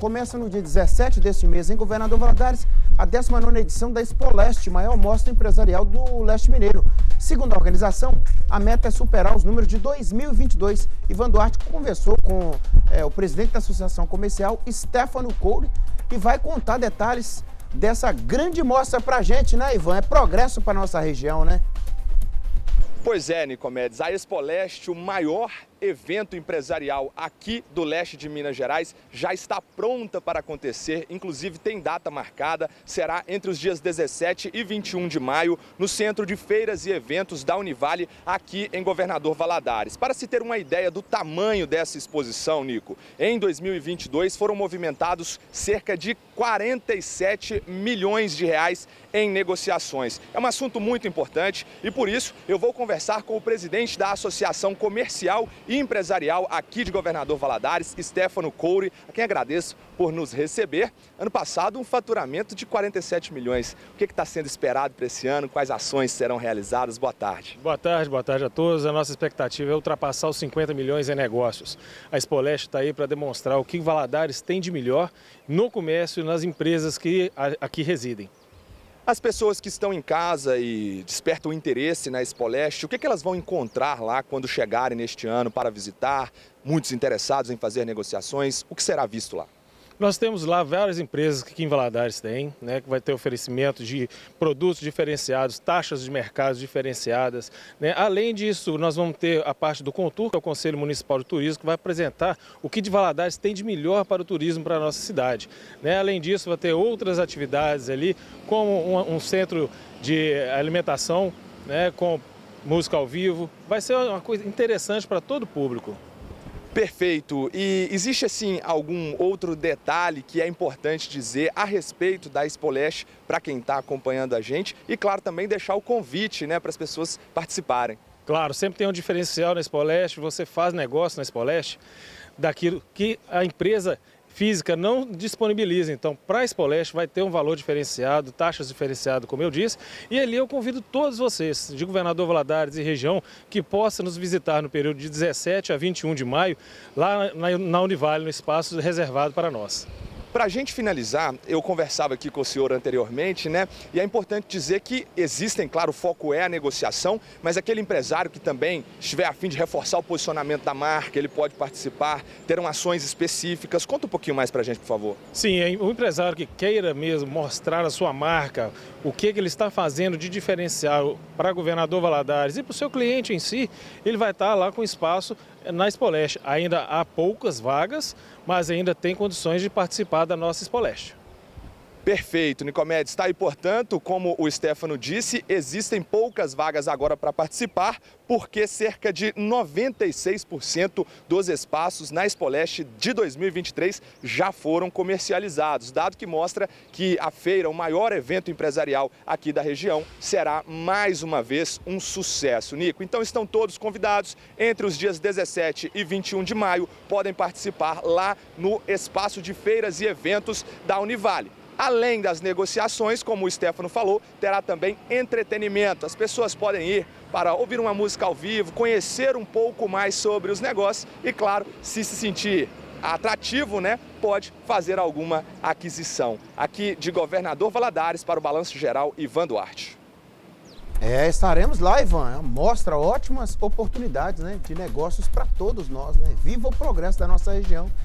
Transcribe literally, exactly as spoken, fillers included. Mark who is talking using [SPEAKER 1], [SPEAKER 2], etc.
[SPEAKER 1] Começa no dia dezessete deste mês, em Governador Valadares, a décima nona edição da Expoleste, maior mostra empresarial do leste mineiro. Segundo a organização, a meta é superar os números de dois mil e vinte e dois. Ivan Duarte conversou com é, o presidente da Associação Comercial, Stefano Couri, e vai contar detalhes dessa grande mostra pra gente, né, Ivan? É progresso para nossa região, né?
[SPEAKER 2] Pois é, Nicomedes, a Expoleste, o maior evento empresarial aqui do leste de Minas Gerais, já está pronta para acontecer, inclusive tem data marcada, será entre os dias dezessete e vinte e um de maio, no Centro de Feiras e Eventos da Univale, aqui em Governador Valadares. Para se ter uma ideia do tamanho dessa exposição, Nico, em dois mil e vinte e dois foram movimentados cerca de quarenta e sete milhões de reais em negociações. É um assunto muito importante e por isso eu vou conversar com o presidente da Associação Comercial e Empresarial aqui de Governador Valadares, Stefano Couri, a quem agradeço por nos receber. Ano passado, um faturamento de quarenta e sete milhões. O que está sendo esperado para esse ano? Quais ações serão realizadas? Boa tarde.
[SPEAKER 3] Boa tarde, boa tarde a todos. A nossa expectativa é ultrapassar os cinquenta milhões em negócios. A Expoleste está aí para demonstrar o que Valadares tem de melhor no comércio e nas empresas que aqui residem.
[SPEAKER 2] As pessoas que estão em casa e despertam interesse na Expoleste, o que, que elas vão encontrar lá quando chegarem neste ano para visitar? Muitos interessados em fazer negociações, o que será visto lá?
[SPEAKER 3] Nós temos lá várias empresas que aqui em Valadares tem, né, que vai ter oferecimento de produtos diferenciados, taxas de mercado diferenciadas, né? Além disso, nós vamos ter a parte do Contur, que é o Conselho Municipal de Turismo, que vai apresentar o que de Valadares tem de melhor para o turismo para a nossa cidade, né? Além disso, vai ter outras atividades ali, como um, um centro de alimentação, né, com música ao vivo. Vai ser uma coisa interessante para todo o público.
[SPEAKER 2] Perfeito. E existe, assim, algum outro detalhe que é importante dizer a respeito da Expoleste para quem está acompanhando a gente? E, claro, também deixar o convite, né, para as pessoas participarem.
[SPEAKER 3] Claro, sempre tem um diferencial na Expoleste, você faz negócio na Expoleste daquilo que a empresa física não disponibiliza. Então, para a Expoleste vai ter um valor diferenciado, taxas diferenciadas, como eu disse, e ali eu convido todos vocês, de Governador Valadares e região, que possam nos visitar no período de dezessete a vinte e um de maio, lá na, na Univale, no espaço reservado para nós.
[SPEAKER 2] Para a gente finalizar, eu conversava aqui com o senhor anteriormente, né? E é importante dizer que existem, claro, o foco é a negociação, mas aquele empresário que também estiver a fim de reforçar o posicionamento da marca, ele pode participar, terão ações específicas. Conta um pouquinho mais para a gente, por favor.
[SPEAKER 3] Sim, o empresário que queira mesmo mostrar a sua marca, o que, que ele está fazendo de diferencial para Governador Valadares e para o seu cliente em si, ele vai estar lá com espaço na Expoleste. Ainda há poucas vagas, mas ainda tem condições de participar da nossa Expoleste.
[SPEAKER 2] Perfeito, Nicomedes. Está aí, portanto, como o Stefano disse, existem poucas vagas agora para participar, porque cerca de noventa e seis por cento dos espaços na Expoleste de dois mil e vinte e três já foram comercializados, dado que mostra que a feira, o maior evento empresarial aqui da região, será mais uma vez um sucesso, Nico. Então estão todos convidados entre os dias dezessete e vinte e um de maio, podem participar lá no espaço de feiras e eventos da Univale. Além das negociações, como o Stefano falou, terá também entretenimento. As pessoas podem ir para ouvir uma música ao vivo, conhecer um pouco mais sobre os negócios e, claro, se se sentir atrativo, né, pode fazer alguma aquisição. Aqui de Governador Valadares, para o Balanço Geral, Ivan Duarte.
[SPEAKER 1] É, estaremos lá, Ivan. Mostra ótimas oportunidades, né, de negócios para todos nós, né? Viva o progresso da nossa região.